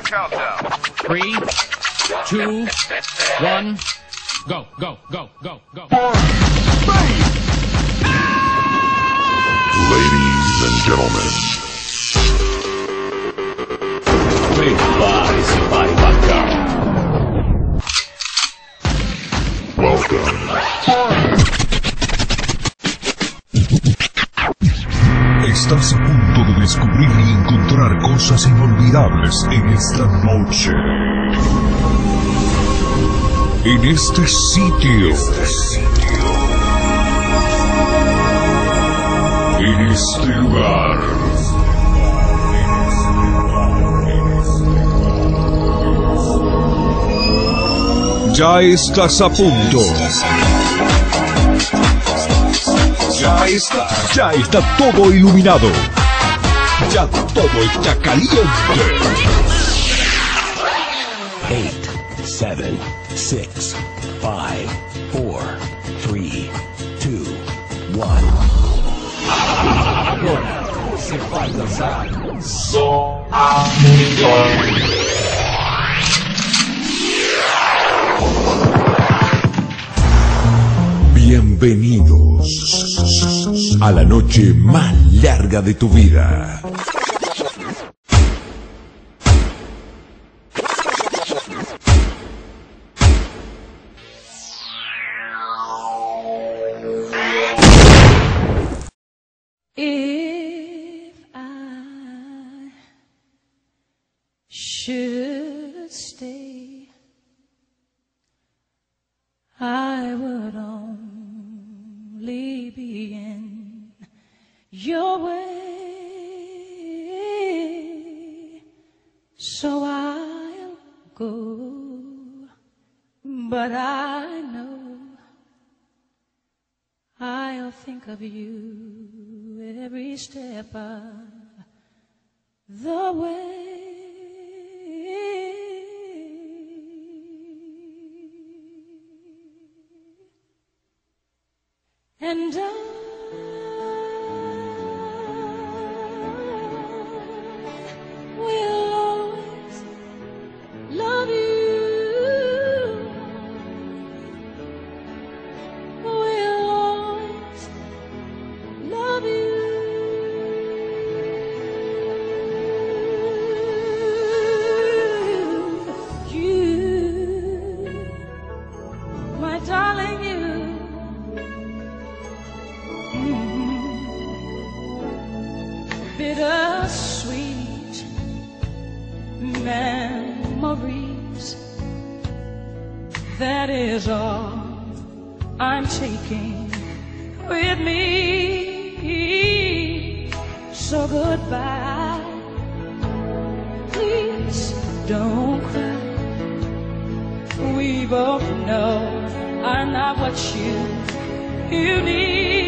countdown. 3, 2, 1, go, go, go, go, go. Ladies and gentlemen. Prepare-se para embarcar. Welcome. Estás a punto de descubrir y encontrar cosas inolvidables en esta noche. En este sitio. En este lugar. Ya estás a punto. Ya está todo iluminado. Ya todo está caliente. 8, 7, 6, 5, 4, 3, 2, 1. Agora você vai dançar só a melhor. Bienvenidos a la noche más larga de tu vida. If I should stay, I would only be in your way, so I'll go, but I know I'll think of you every step of the way. And I will always love you. Will always love you. You, my darling, you. Bittersweet memories, that is all I'm taking with me. So goodbye, please don't cry. We both know I'm not what you need.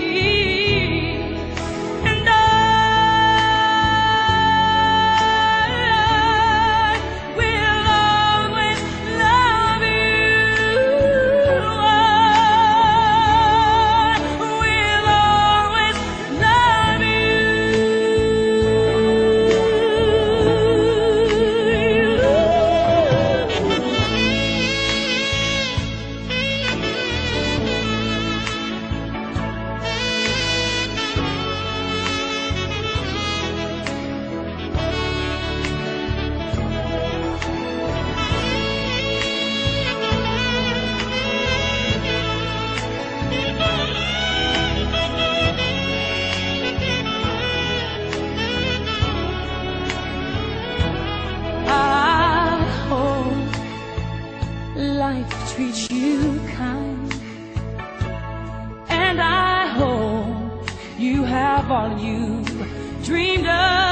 Life treats you kind, and I hope you have all you dreamed of.